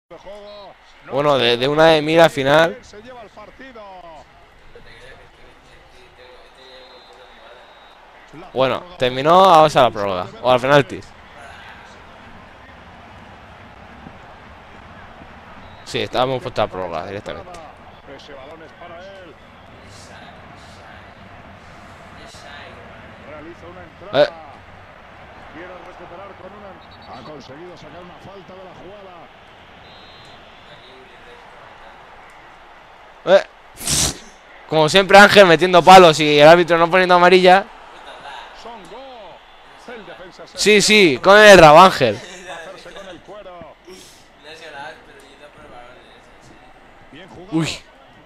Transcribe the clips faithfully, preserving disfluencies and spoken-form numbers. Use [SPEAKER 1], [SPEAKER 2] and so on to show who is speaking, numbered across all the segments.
[SPEAKER 1] Bueno, de, de una de mil al final. Bueno, terminó a base a la prórroga. O al penalti. Sí, estábamos puesto a la prórroga directamente.
[SPEAKER 2] Ese balón es para él. Realiza una entrada.
[SPEAKER 1] Eh.
[SPEAKER 2] Quiere recuperar con una. Ha conseguido sacar una falta de la jugada.
[SPEAKER 1] Eh. Como siempre Ángel metiendo palos y el árbitro no poniendo amarilla. Sí, sí, con el rabo Ángel. Uy.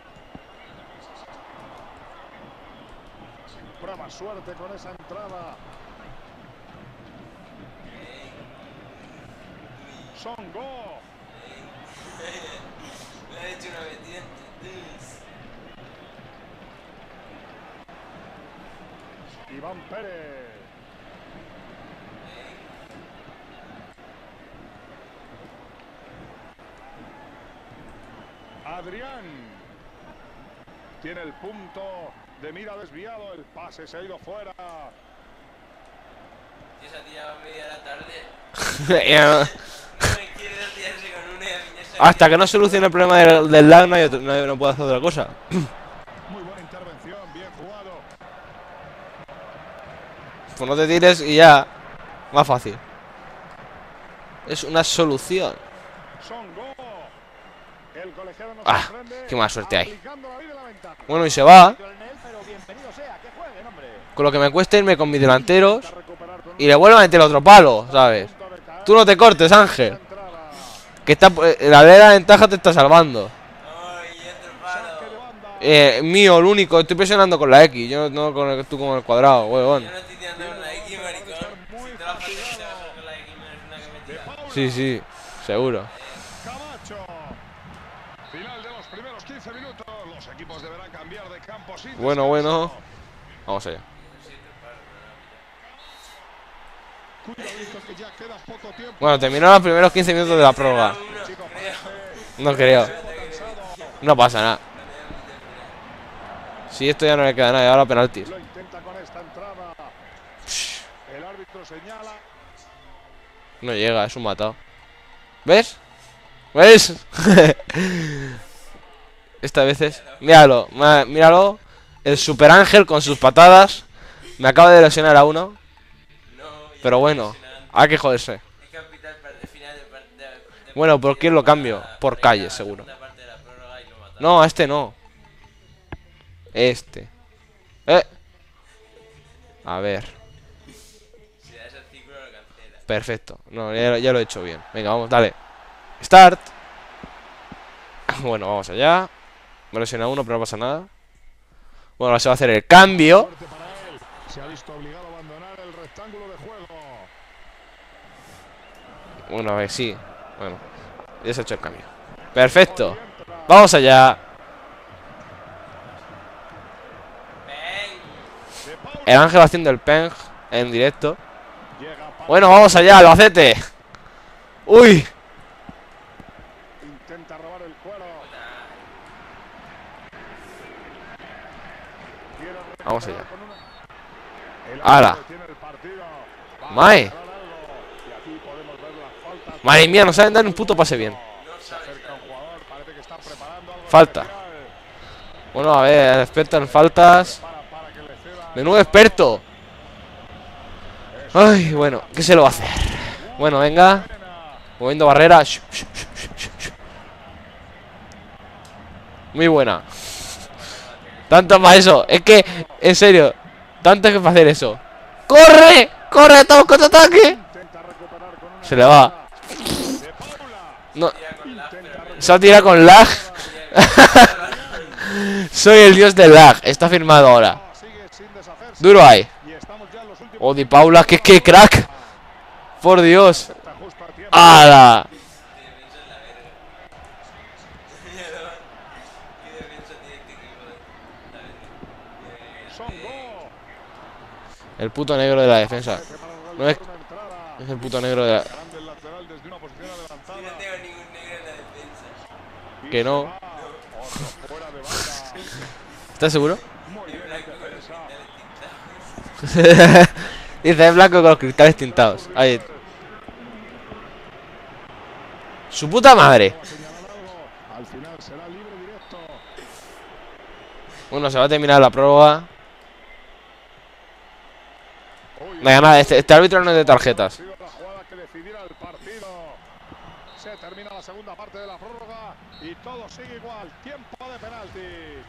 [SPEAKER 2] Prueba suerte con esa entrada. Songo.
[SPEAKER 3] Le ha hecho una metida.
[SPEAKER 2] Iván Pérez. Adrián. Tiene el punto de mira desviado. El pase se ha ido fuera.
[SPEAKER 3] Esa tía va a media la tarde. No me quiere tirarse con una.
[SPEAKER 1] Hasta que no solucione el problema del, del lag no, hay otro, no, no puedo hacer otra cosa.
[SPEAKER 2] Muy buena intervención, bien jugado.
[SPEAKER 1] Pues no te tires y ya. Más fácil. Es una solución. Ah, qué mala suerte hay. Bueno, y se va. Con lo que me cuesta irme con mis delanteros. Y le vuelvo a meter otro palo, ¿sabes? Tú no te cortes, Ángel. Que está, la de la ventaja te está salvando. Eh, mío, el único. Estoy presionando con la X. Yo no con el, tú con el cuadrado, huevón.
[SPEAKER 3] Yo no estoy tirando con la X, maricón. Si te la falta que se baja con la X, no es una que me tira.
[SPEAKER 1] Sí, sí, seguro. Bueno, bueno. Vamos allá. Bueno, terminó los primeros quince minutos de la prórroga. No creo. No pasa nada. Si esto ya no le queda nada, ahora penaltis. No llega, es un matado. ¿Ves? ¿Ves? Esta vez es... Míralo, míralo. El Super Ángel con sus patadas. Me acaba de lesionar a uno. Pero bueno, hay que joderse. Bueno, ¿por quién lo cambio? Por Calle, seguro. No, a este no. Este. Eh. A ver. Perfecto. No, ya, ya lo he hecho bien. Venga, vamos, dale. Start. Bueno, vamos allá. Me lesiona uno, pero no pasa nada. Bueno, ahora se va a hacer el cambio. Bueno, a ver, sí. Bueno, ya se ha hecho el cambio. Perfecto. Vamos allá. El Ángel haciendo el peng en directo. Bueno, vamos allá, Albacete. Uy.
[SPEAKER 2] Intenta robar el cuero.
[SPEAKER 1] Vamos allá. ¡Hala! ¡Mae! Madre mía, no saben dar un puto pase bien. Falta. Bueno, a ver, experto en faltas. Menudo experto. Ay, bueno, ¿qué se lo va a hacer? Bueno, venga. Moviendo barrera. Muy buena. Tanto más eso. Es que, en serio, tanto que para hacer eso. ¡Corre! ¡Corre! ¡Estamos con ataque! Se le va. No. Se ha tirado con lag. Soy el dios del lag. Está firmado ahora. Duro ahí. Oh, Di Paula, que que crack. Por Dios. ¡Hala! El puto negro de la defensa. No es, es el puto negro de la...
[SPEAKER 3] Yo no tengo ningún negro en la defensa.
[SPEAKER 1] Que no.
[SPEAKER 2] Otro fuera de banda.
[SPEAKER 1] ¿Estás seguro?
[SPEAKER 2] Muy bien defensa.
[SPEAKER 1] Dice es blanco con los cristales tintados. Ahí. Su puta madre.
[SPEAKER 2] Al final será libre directo.
[SPEAKER 1] Bueno, se va a terminar la prórroga.
[SPEAKER 2] Uy,
[SPEAKER 1] Venga, nada, este, este árbitro no es de tarjetas.
[SPEAKER 2] ha sido la jugada que decidiera el partido. Se termina la segunda parte de la prórroga y todo sigue igual. Tiempo de penalti.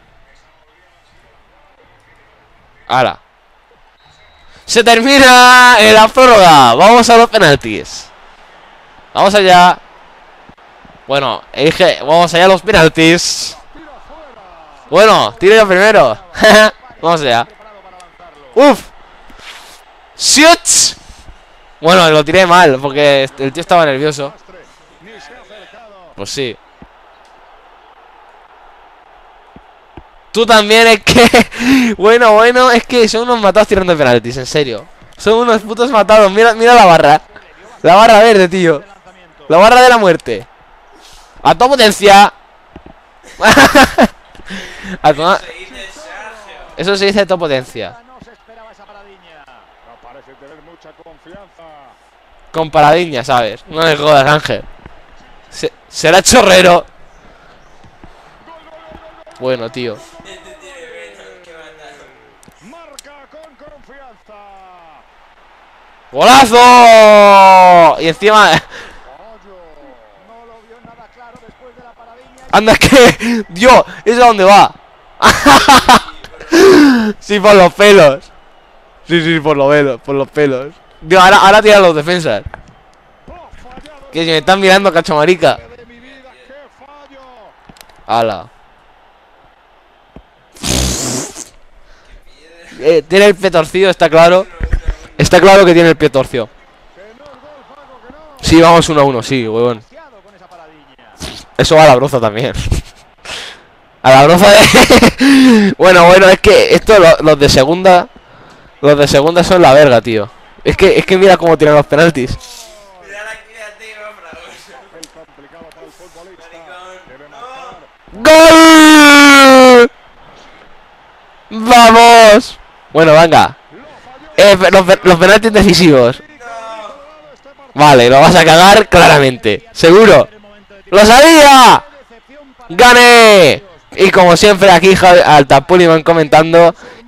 [SPEAKER 1] ¡Hala! Se termina en la prórroga. Vamos a los penaltis. Vamos allá. Bueno, dije, vamos allá a los penaltis. Bueno, tiro yo primero. Vamos allá. Uf. Shoot. Bueno, lo tiré mal porque el tío estaba nervioso.
[SPEAKER 2] Ni se ha acercado.
[SPEAKER 1] Pues sí. Tú también, es que... Bueno, bueno, es que son unos matados tirando penaltis, en serio. Son unos putos matados. Mira, mira la barra. La barra verde, tío. La barra de la muerte. A toda potencia. A toda...
[SPEAKER 3] Se dice Sergio.
[SPEAKER 1] Eso se dice a toda potencia.
[SPEAKER 2] No se esperaba esa paradiña. No parece tener mucha confianza.
[SPEAKER 1] Con paradiña, ¿sabes? No me jodas, Ángel. Se- será chorrero. Bueno, tío.
[SPEAKER 3] Este tiene menos que matar.
[SPEAKER 2] Marca con confianza.
[SPEAKER 1] ¡Golazo! Y encima...
[SPEAKER 2] No lo vio nada claro después de la paradiña.
[SPEAKER 1] Anda, que... Dios, ¿eso a dónde va? Sí, por los pelos. Sí, sí, por los pelos, por los pelos. Dios, ahora, ahora tiran los defensas. Que si me están mirando, cachamarica.
[SPEAKER 2] De mi vida, qué fallo.
[SPEAKER 1] Ala. Eh, tiene el pie torcido, está claro. Está claro que tiene el pie torcido.
[SPEAKER 2] Que no es gol, Paco, que no.
[SPEAKER 1] Sí, vamos uno a uno, sí, huevón.
[SPEAKER 2] Con esa paradiña.
[SPEAKER 1] Eso va a la broza también. A la broza de... Bueno, bueno, es que esto, lo- los de segunda... Los de segunda son la verga, tío. Es que, es que mira cómo tiran los penaltis.
[SPEAKER 3] Mira la creativa, Fragoso.
[SPEAKER 2] Papel complicado para el futbolista.
[SPEAKER 3] Maricón.
[SPEAKER 2] Debe
[SPEAKER 3] No.
[SPEAKER 2] marcar.
[SPEAKER 1] ¡Gol! ¡Vamos! Bueno, venga. Eh, pe- los, pe- los penaltis decisivos. Vale, lo vas a cagar claramente. Seguro. ¡Lo sabía! ¡Gané! Y como siempre aquí Javi- Altapuliman comentando.